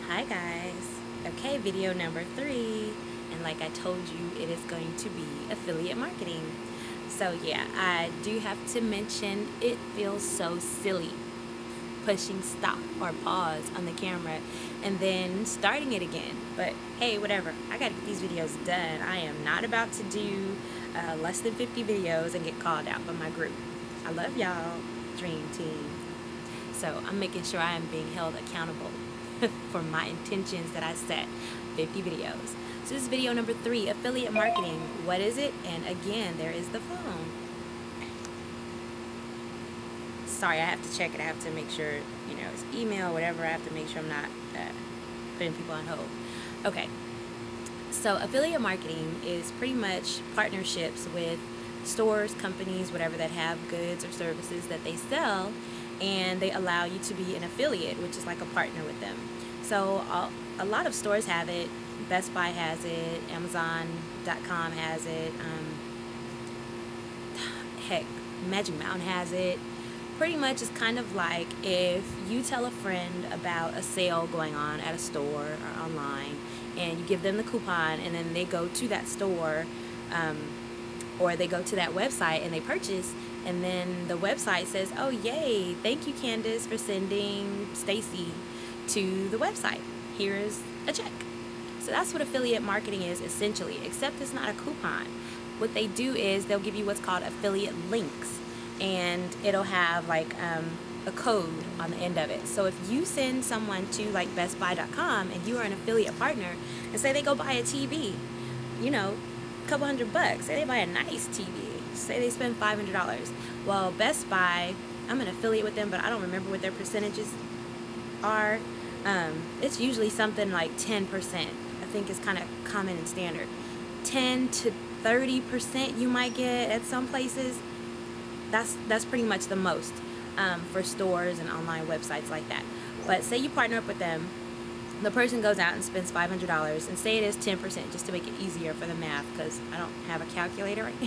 Hi guys. Okay, video number 3, and like I told you, it is going to be affiliate marketing. So yeah, I do have to mention it feels so silly pushing stop or pause on the camera and then starting it again. But hey, whatever. I gotta get these videos done. I am not about to do less than 50 videos and get called out by my group. I love y'all, Dream Team. So I'm making sure I am being held accountable for my intentions that I set. 50 videos. So this is video number 3, affiliate marketing. What is it? And again, there is the phone. Sorry, I have to check it. I have to make sure, it's email, whatever. I have to make sure I'm not putting people on hold. Okay. So affiliate marketing is pretty much partnerships with stores, companies, whatever, that have goods or services that they sell, and they allow you to be an affiliate, which is like a partner with them. So a lot of stores have it. Best Buy has it. Amazon.com has it. Heck, Magic Mountain has it. Pretty much it's kind of like if you tell a friend about a sale going on at a store or online, and you give them the coupon, and then they go to that store or they go to that website and they purchase, and then the website says, oh yay, thank you Candace for sending Stacy to the website. Here's a check. So that's what affiliate marketing is essentially, except it's not a coupon. What they do is they'll give you what's called affiliate links, and it'll have like a code on the end of it. So if you send someone to like bestbuy.com and you are an affiliate partner, and say they go buy a TV, a couple $100, say they buy a nice TV, say they spend $500. Well, Best Buy, I'm an affiliate with them, but I don't remember what their percentages are. It's usually something like 10%. I think is kind of common and standard. 10 to 30% you might get at some places. That's pretty much the most for stores and online websites like that. But say you partner up with them, the person goes out and spends $500, and say it is 10%, just to make it easier for the math, because I don't have a calculator right now.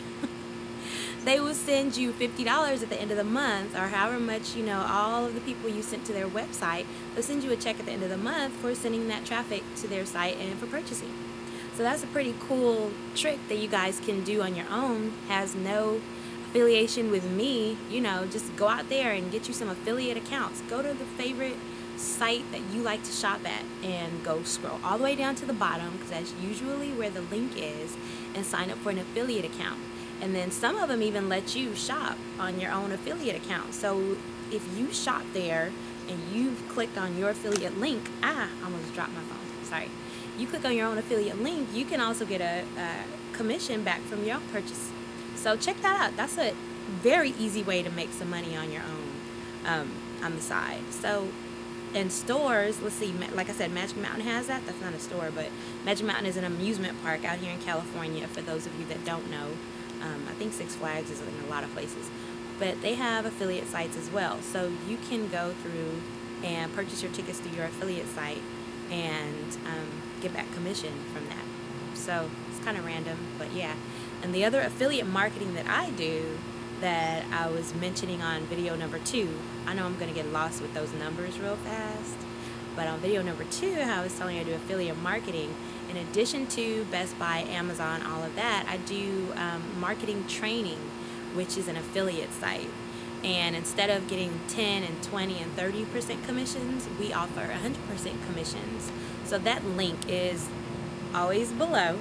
They will send you $50 at the end of the month, or however much, all of the people you sent to their website, they'll send you a check at the end of the month for sending that traffic to their site and for purchasing. So that's a pretty cool trick that you guys can do on your own. Has no affiliation with me. Just go out there and get you some affiliate accounts. Go to the favorite site that you like to shop at and go scroll all the way down to the bottom, because that's usually where the link is, and sign up for an affiliate account. And then some of them even let you shop on your own affiliate account. So if you shop there and you've clicked on your affiliate link, I almost dropped my phone, sorry. You click on your own affiliate link, you can also get a commission back from your purchase. So check that out. That's a very easy way to make some money on your own on the side. So in stores, let's see, like I said, Magic Mountain has that. That's not a store, but Magic Mountain is an amusement park out here in California, for those of you that don't know. I think Six Flags is in a lot of places. But they have affiliate sites as well. So you can go through and purchase your tickets through your affiliate site and get back commission from that. So it's kind of random, but yeah. And the other affiliate marketing that I do, that I was mentioning on video number 2, I know I'm going to get lost with those numbers real fast, but on video number 2, I was telling you I do affiliate marketing. In addition to Best Buy, Amazon, all of that, I do marketing training, which is an affiliate site. And instead of getting 10 and 20 and 30% commissions, we offer 100% commissions. So that link is always below.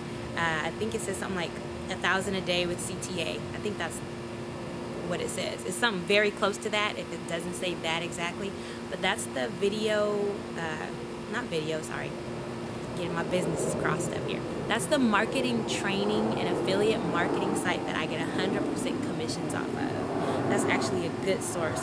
I think it says something like 1,000 a day with CTA. I think that's what it says. It's something very close to that, if it doesn't say that exactly. But that's the video, not video, sorry. Getting my businesses crossed up here. That's the marketing training and affiliate marketing site that I get 100% commissions off of. That's actually a good source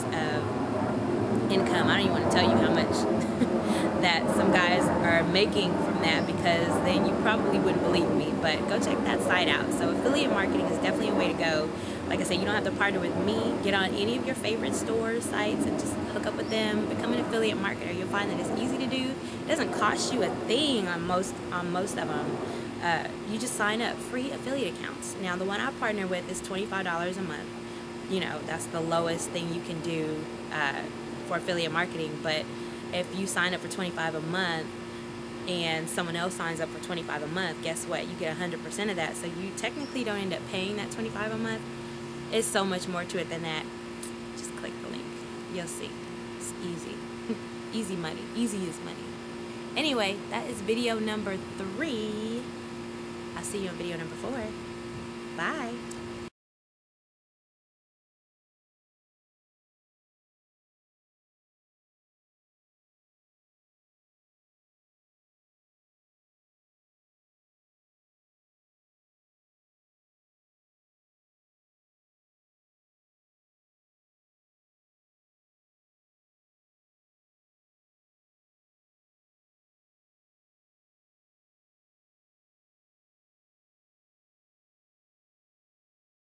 of income. I don't even want to tell you how much that some guys are making from that, because then you probably wouldn't believe me. But go check that site out. So affiliate marketing is definitely a way to go. Like I said, you don't have to partner with me. Get on any of your favorite store sites and just hook up with them. Become an affiliate marketer. You'll find that it's easy to do. It doesn't cost you a thing on most of them. You just sign up. Free affiliate accounts. Now the one I partner with is $25 a month. That's the lowest thing you can do for affiliate marketing. But if you sign up for $25 a month and someone else signs up for $25 a month, guess what? You get 100% of that. So you technically don't end up paying that $25 a month. It's so much more to it than that. Just click the link. You'll see. It's easy. Easy money. Easy as money. Anyway, that is video number 3. I'll see you in video number 4. Bye.